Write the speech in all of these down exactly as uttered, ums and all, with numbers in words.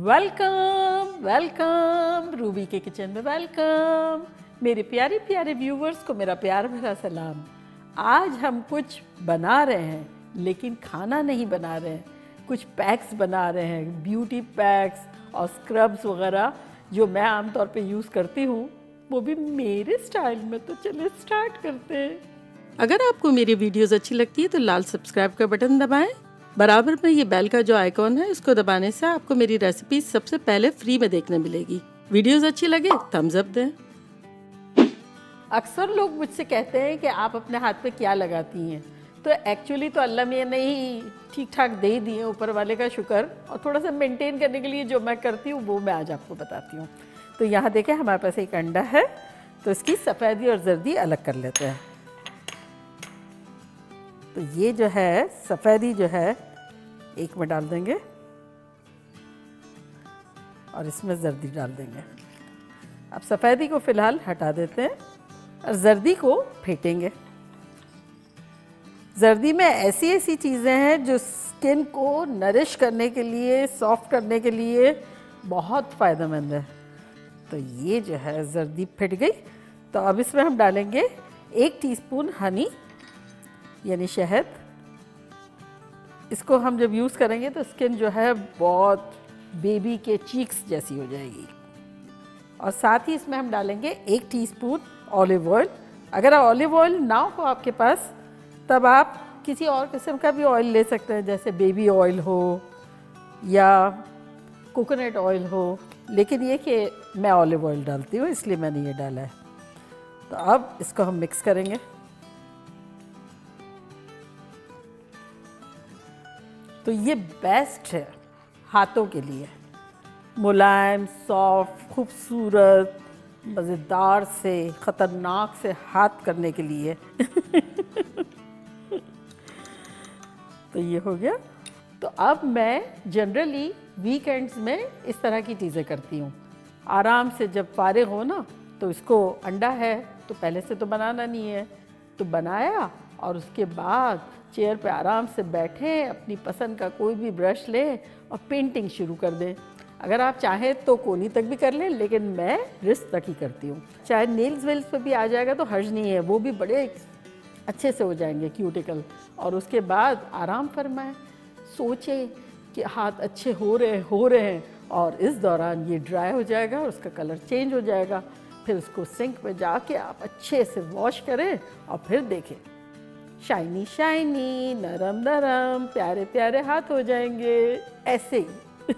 Welcome welcome Ruby के kitchen में welcome. मेरे प्यारे प्यारे व्यूवर्स को मेरा प्यार भरा सलाम। आज हम कुछ बना रहे हैं लेकिन खाना नहीं बना रहे हैं, कुछ पैक्स बना रहे हैं, ब्यूटी पैक्स और स्क्रब्स वगैरह जो मैं आमतौर पे यूज़ करती हूँ, वो भी मेरे स्टाइल में। तो चलिए स्टार्ट करते हैं। अगर आपको मेरी वीडियोस अच्छी लगती है तो लाल सब्सक्राइब का बटन दबाएं। बराबर में ये बेल का जो आइकॉन है इसको दबाने से आपको मेरी रेसिपी सबसे पहले फ्री में देखने मिलेगी। वीडियोस अच्छी लगे थम्स अप दें। अक्सर लोग मुझसे कहते हैं कि आप अपने हाथ पे क्या लगाती हैं, तो एक्चुअली तो अल्लाह मियां ने ही ठीक ठाक दे ही दिए, ऊपर वाले का शुक्र। और थोड़ा सा मेंटेन करने के लिए जो मैं करती हूँ वो मैं आज आपको बताती हूँ। तो यहाँ देखें हमारे पास एक अंडा है, तो इसकी सफ़ेदी और जर्दी अलग कर लेते हैं। तो ये जो है सफ़ेदी जो है एक में डाल देंगे और इसमें जर्दी डाल देंगे। अब सफ़ेदी को फ़िलहाल हटा देते हैं और जर्दी को फेंटेंगे। जर्दी में ऐसी ऐसी चीज़ें हैं जो स्किन को नरिश करने के लिए, सॉफ्ट करने के लिए बहुत फ़ायदेमंद है। तो ये जो है जर्दी फिट गई। तो अब इसमें हम डालेंगे एक टीस्पून हनी यानी शहद। इसको हम जब यूज़ करेंगे तो स्किन जो है बहुत बेबी के चीक्स जैसी हो जाएगी। और साथ ही इसमें हम डालेंगे एक टीस्पून ऑलिव ऑयल। अगर ऑलिव ऑयल ना हो आपके पास तब आप किसी और किस्म का भी ऑयल ले सकते हैं, जैसे बेबी ऑयल हो या कोकोनट ऑयल हो, लेकिन ये कि मैं ऑलिव ऑयल डालती हूँ इसलिए मैंने ये डाला है। तो अब इसको हम मिक्स करेंगे। तो ये बेस्ट है हाथों के लिए, मुलायम, सॉफ्ट, खूबसूरत, मज़ेदार से ख़तरनाक से हाथ करने के लिए। तो ये हो गया। तो अब मैं जनरली वीकेंड्स में इस तरह की चीज़ें करती हूँ। आराम से जब फारिग हो ना, तो इसको अंडा है तो पहले से तो बनाना नहीं है, तो बनाया और उसके बाद चेयर पे आराम से बैठे, अपनी पसंद का कोई भी ब्रश लें और पेंटिंग शुरू कर दें। अगर आप चाहें तो कोनी तक भी कर लें, लेकिन मैं रिस्ट तक ही करती हूँ। चाहे नेल्स वेल्स पे भी आ जाएगा तो हर्ज नहीं है, वो भी बड़े अच्छे से हो जाएंगे क्यूटिकल। और उसके बाद आराम फरमाएं, सोचें कि हाथ अच्छे हो रहे हो रहे हैं और इस दौरान ये ड्राई हो जाएगा और उसका कलर चेंज हो जाएगा। फिर उसको सिंक में जाके आप अच्छे से वॉश करें और फिर देखें, शाइनी शाइनी, नरम नरम, प्यारे प्यारे हाथ हो जाएंगे ऐसे ही।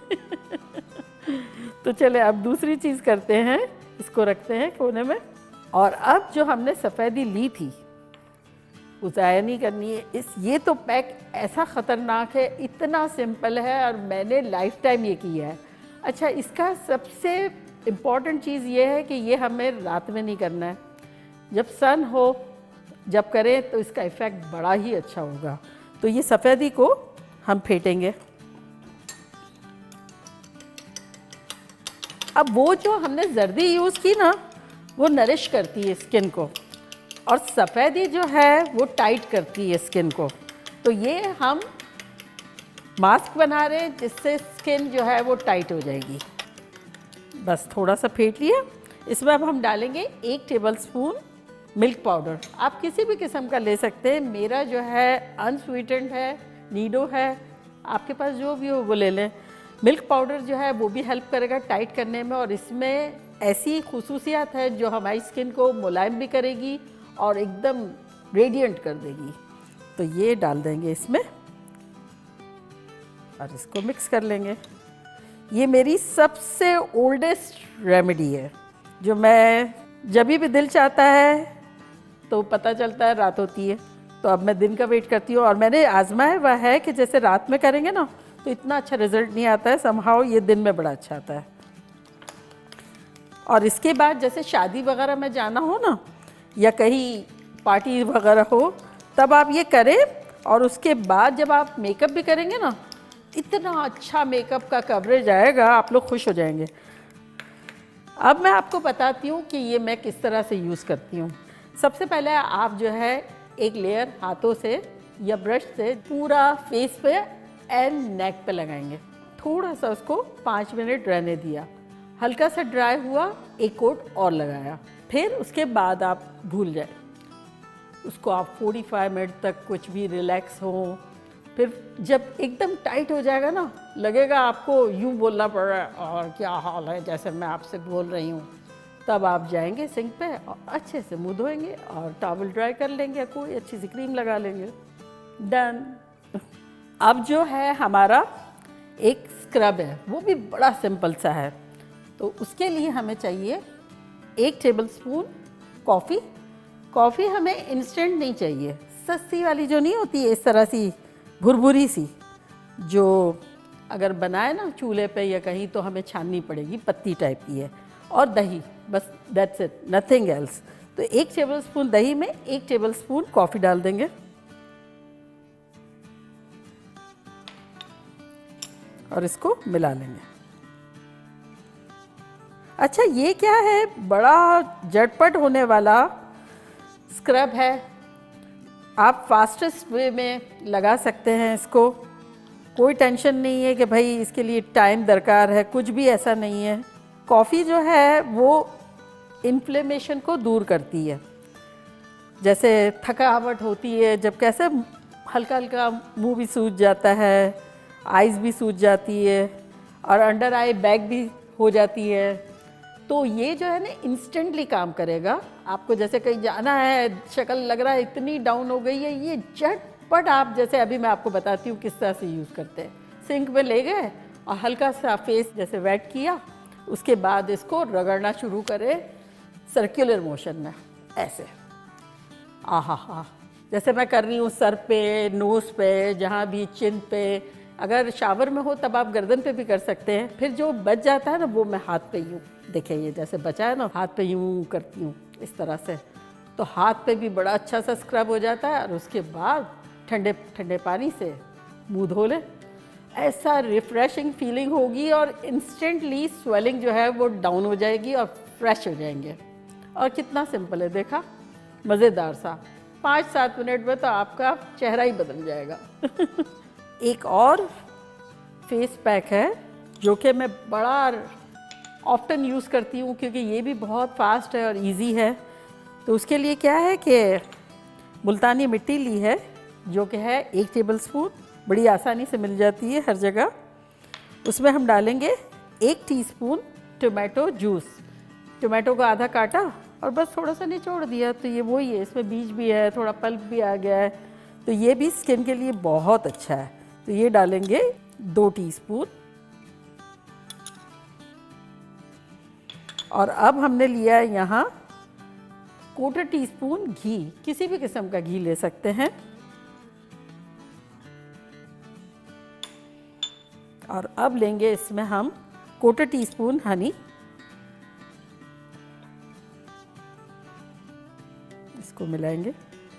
तो चले अब दूसरी चीज़ करते हैं, इसको रखते हैं कोने में। और अब जो हमने सफ़ेदी ली थी वो ज़ाया नहीं करनी है। इस ये तो पैक ऐसा ख़तरनाक है, इतना सिंपल है और मैंने लाइफ टाइम ये किया है। अच्छा, इसका सबसे इम्पॉर्टेंट चीज़ ये है कि ये हमें रात में नहीं करना है, जब सन हो जब करें तो इसका इफ़ेक्ट बड़ा ही अच्छा होगा। तो ये सफ़ेदी को हम फेंटेंगे। अब वो जो हमने जर्दी यूज़ की ना, वो नरिश करती है स्किन को, और सफ़ेदी जो है वो टाइट करती है स्किन को। तो ये हम मास्क बना रहे हैं जिससे स्किन जो है वो टाइट हो जाएगी। बस थोड़ा सा फेंट लिया। इसमें अब हम डालेंगे एक टेबलस्पून मिल्क पाउडर। आप किसी भी किस्म का ले सकते हैं, मेरा जो है अनस्वीटेंड है, नीडो है, आपके पास जो भी हो वो ले लें। मिल्क पाउडर जो है वो भी हेल्प करेगा टाइट करने में, और इसमें ऐसी खुसूसियात है जो हमारी स्किन को मुलायम भी करेगी और एकदम रेडिएंट कर देगी। तो ये डाल देंगे इसमें और इसको मिक्स कर लेंगे। ये मेरी सबसे ओल्डेस्ट रेमेडी है, जो मैं जब भी दिल चाहता है तो पता चलता है रात होती है, तो अब मैं दिन का वेट करती हूँ। और मैंने आजमाया हुआ है कि जैसे रात में करेंगे ना तो इतना अच्छा रिजल्ट नहीं आता है, समहाउ ये दिन में बड़ा अच्छा आता है। और इसके बाद जैसे शादी वगैरह में जाना हो ना, या कहीं पार्टी वगैरह हो, तब आप ये करें। और उसके बाद जब आप मेकअप भी करेंगे ना, इतना अच्छा मेकअप का कवरेज आएगा, आप लोग खुश हो जाएंगे। अब मैं आपको बताती हूँ कि ये मैं किस तरह से यूज़ करती हूँ। सबसे पहले आप जो है एक लेयर हाथों से या ब्रश से पूरा फेस पे एंड नेक पे लगाएंगे। थोड़ा सा उसको पाँच मिनट रहने दिया, हल्का सा ड्राई हुआ, एक कोट और लगाया, फिर उसके बाद आप भूल जाए उसको। आप पैंतालीस मिनट तक कुछ भी रिलैक्स हो, फिर जब एकदम टाइट हो जाएगा ना, लगेगा आपको यूँ बोलना पड़ रहा है और क्या हाल है जैसे मैं आपसे बोल रही हूँ, तब आप जाएंगे सिंक पे और अच्छे से मुँह धोएंगे और टॉवल ड्राई कर लेंगे, कोई अच्छी सी क्रीम लगा लेंगे, डन। अब जो है हमारा एक स्क्रब है, वो भी बड़ा सिंपल सा है। तो उसके लिए हमें चाहिए एक टेबलस्पून कॉफ़ी। कॉफ़ी हमें इंस्टेंट नहीं चाहिए, सस्ती वाली जो नहीं होती है इस तरह सी भुरभुरी सी, जो अगर बनाए ना चूल्हे पे या कहीं तो हमें छाननी पड़ेगी, पत्ती टाइप की है। और दही, बस दैट्स इट, नथिंग एल्स। तो एक टेबलस्पून दही में एक टेबलस्पून कॉफ़ी डाल देंगे और इसको मिला लेंगे। अच्छा, ये क्या है, बड़ा झटपट होने वाला स्क्रब है, आप फास्टेस्ट वे में लगा सकते हैं इसको। कोई टेंशन नहीं है कि भाई इसके लिए टाइम दरकार है, कुछ भी ऐसा नहीं है। कॉफ़ी जो है वो इन्फ्लेमेशन को दूर करती है, जैसे थकावट होती है जब, कैसे हल्का हल्का मुंह भी सूज जाता है, आइज़ भी सूज जाती है और अंडर आई बैग भी हो जाती है। तो ये जो है ना इंस्टेंटली काम करेगा। आपको जैसे कहीं जाना है, शक्ल लग रहा है इतनी डाउन हो गई है, ये झटपट आप, जैसे अभी मैं आपको बताती हूँ किस तरह से यूज़ करते हैं। सिंक में ले गए और हल्का सा फेस जैसे वेट किया, उसके बाद इसको रगड़ना शुरू करें सर्कुलर मोशन में, ऐसे आहा हा, जैसे मैं कर रही हूँ सर पे, नोज़ पे, जहाँ भी चिन पे। अगर शावर में हो तब आप गर्दन पे भी कर सकते हैं। फिर जो बच जाता है ना, वो मैं हाथ पे यूँ, देखिए ये जैसे बचा है ना, हाथ पे यूँ करती हूँ इस तरह से, तो हाथ पे भी बड़ा अच्छा सा स्क्रब हो जाता है। और उसके बाद ठंडे ठंडे पानी से मुंह धो ले, ऐसा रिफ्रेशिंग फीलिंग होगी और इंस्टेंटली स्वेलिंग जो है वो डाउन हो जाएगी और फ्रेश हो जाएंगे। और कितना सिंपल है, देखा, मज़ेदार सा। पाँच सात मिनट में तो आपका चेहरा ही बदल जाएगा। एक और फेस पैक है जो कि मैं बड़ा ऑफ्टन यूज़ करती हूँ, क्योंकि ये भी बहुत फास्ट है और इजी है। तो उसके लिए क्या है कि मुल्तानी मिट्टी ली है, जो कि है एक टेबलस्पून, बड़ी आसानी से मिल जाती है हर जगह। उसमें हम डालेंगे एक टीस्पून टोमेटो जूस। टोमेटो को आधा काटा और बस थोड़ा सा निचोड़ दिया, तो ये वही है, इसमें बीज भी है, थोड़ा पल्प भी आ गया है, तो ये भी स्किन के लिए बहुत अच्छा है। तो ये डालेंगे दो टीस्पून। और अब हमने लिया है यहाँ क्वार्टर टीस्पून घी, किसी भी किस्म का घी ले सकते हैं। और अब लेंगे इसमें हम क्वार्टर टीस्पून हनी, इसको मिलाएंगे,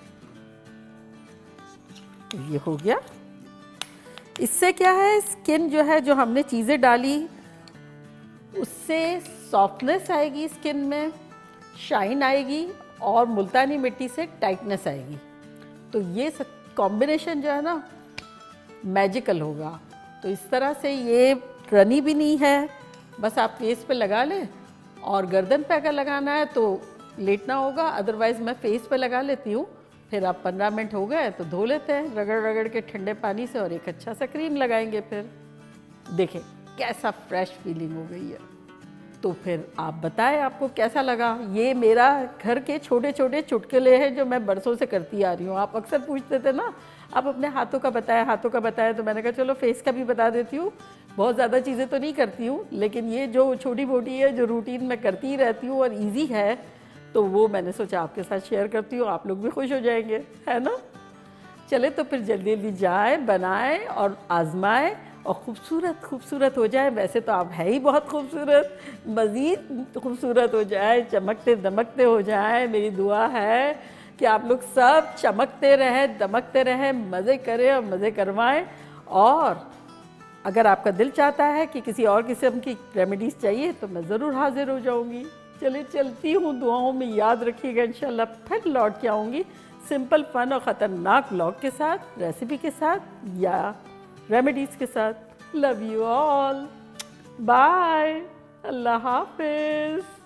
ये हो गया। इससे क्या है, स्किन जो है, जो हमने चीज़ें डाली उससे सॉफ्टनेस आएगी स्किन में, शाइन आएगी और मुल्तानी मिट्टी से टाइटनेस आएगी। तो ये कॉम्बिनेशन जो है ना मैजिकल होगा। तो इस तरह से ये रनी भी नहीं है, बस आप फेस पे लगा लें। और गर्दन पे अगर लगाना है तो लेटना होगा, अदरवाइज़ मैं फेस पे लगा लेती हूँ। फिर आप पंद्रह मिनट हो गए तो धो लेते हैं रगड़ रगड़ के ठंडे पानी से, और एक अच्छा सा क्रीम लगाएंगे। फिर देखें कैसा फ्रेश फीलिंग हो गई है। तो फिर आप बताएं आपको कैसा लगा। ये मेरा घर के छोटे छोटे चुटकुले हैं जो मैं बरसों से करती आ रही हूँ। आप अक्सर पूछते थे ना, आप अपने हाथों का बताएं, हाथों का बताएं, तो मैंने कहा चलो फेस का भी बता देती हूँ। बहुत ज़्यादा चीज़ें तो नहीं करती हूँ, लेकिन ये जो छोटी मोटी है, जो रूटीन में करती ही रहती हूँ और ईजी है, तो वो मैंने सोचा आपके साथ शेयर करती हूँ, आप लोग भी खुश हो जाएंगे, है ना। चले तो फिर जल्दी जल्दी जाएं, बनाएं और आजमाएं और खूबसूरत खूबसूरत हो जाए। वैसे तो आप है ही बहुत खूबसूरत, मज़ीद खूबसूरत हो जाए, चमकते दमकते हो जाए। मेरी दुआ है कि आप लोग सब चमकते रहें, दमकते रहें, मज़े करें और मज़े करवाएं। और अगर आपका दिल चाहता है कि किसी और किस्म की रेमेडीज़ चाहिए तो मैं ज़रूर हाजिर हो जाऊँगी। चलिए चलती हूँ, दुआओं में याद रखिएगा। इंशाल्लाह फिर लौट के आऊँगी सिंपल, फन और ख़तरनाक व्लॉग के साथ, रेसिपी के साथ या रेमेडीज़ के साथ। लव यू ऑल, बाय, अल्लाह हाफिज।